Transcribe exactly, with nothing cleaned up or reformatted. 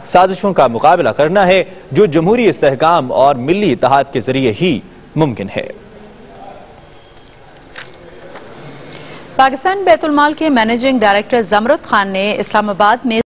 साजिशों का मुकाबला करना है जो जमहूरी इस्तेहकाम और मिली इत्तेहाद के जरिए ही मुमकिन है। पाकिस्तान बैतुल माल के मैनेजिंग डायरेक्टर जमरुद खान ने इस्लामाबाद में